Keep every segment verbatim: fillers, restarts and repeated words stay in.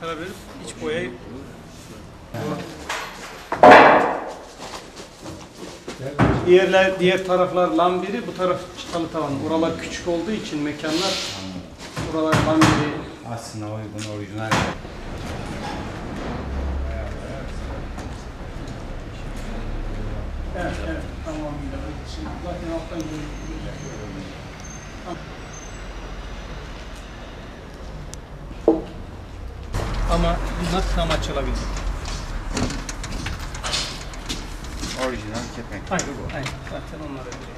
anahtarı verip iç boyayı diğerler diğer taraflar lambiri, bu taraf çıtalı tavan. Oralar küçük olduğu için mekanlar, buralar lambiri. Aslında uygun, orijinal. Evet, evet, tamamıyla. Şimdi zaten alttan görülecek. Ama nasıl tam açılabilir? Orijinal kepenk. Aynen, aynen. Zaten onlara göre.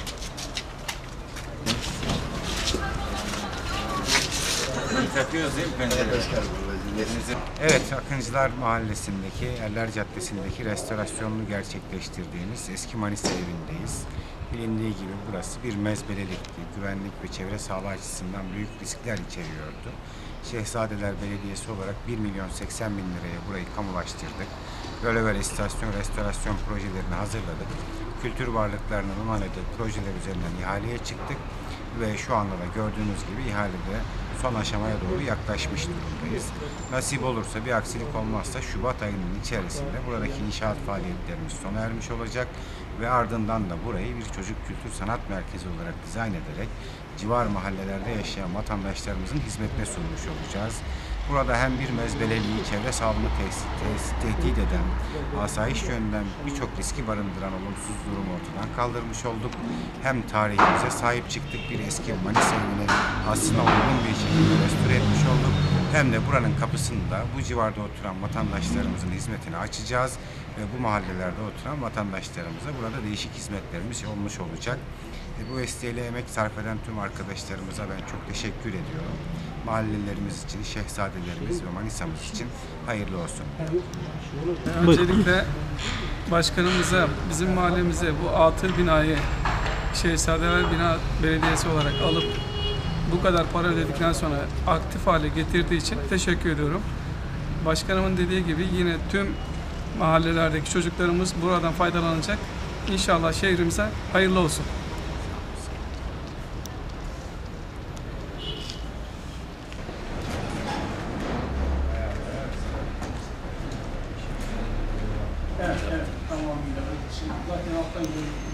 Takıyoruz değil mi pencereleri? Evet, Akıncılar Mahallesi'ndeki, Erler Caddesi'ndeki restorasyonunu gerçekleştirdiğimiz eski Manisa evindeyiz. Bilindiği gibi burası bir mezbelelikti. Güvenlik ve çevre sağlığı açısından büyük riskler içeriyordu. Şehzadeler Belediyesi olarak bir milyon seksen bin liraya burayı kamulaştırdık. Rölever istasyon restorasyon projelerini hazırladık. Kültür varlıklarının emanet projeler üzerinden ihaleye çıktık ve şu anda da gördüğünüz gibi ihalede son aşamaya doğru yaklaşmış durumdayız. Nasip olursa, bir aksilik olmazsa Şubat ayının içerisinde buradaki inşaat faaliyetlerimiz sona ermiş olacak ve ardından da burayı bir çocuk kültür sanat merkezi olarak dizayn ederek civar mahallelerde yaşayan vatandaşlarımızın hizmetine sunmuş olacağız. Burada hem bir mezbeleliği, çevre sağlığını tehdit, tehdit eden, asayiş yönünden birçok riski barındıran olumsuz durumu ortadan kaldırmış olduk. Hem tarihimize sahip çıktık, bir eski Manisa evini aslında uygun bir şekilde restore etmiş olduk. Hem de buranın kapısını da bu civarda oturan vatandaşlarımızın hizmetine açacağız ve bu mahallelerde oturan vatandaşlarımıza burada değişik hizmetlerimiz olmuş olacak. E, bu vesileyle emek sarf eden tüm arkadaşlarımıza ben çok teşekkür ediyorum. Mahallelerimiz için, şehzadelerimiz ve Manisa'mız için hayırlı olsun. Öncelikle başkanımıza, bizim mahallemize bu atıl binayı Şehzadeler Bina Belediyesi olarak alıp bu kadar para ödedikten sonra aktif hale getirdiği için teşekkür ediyorum. Başkanımın dediği gibi yine tüm mahallelerdeki çocuklarımız buradan faydalanacak. İnşallah şehrimize hayırlı olsun. Evet, evet, tamamıyla. Şimdi zaten alttan görülecek.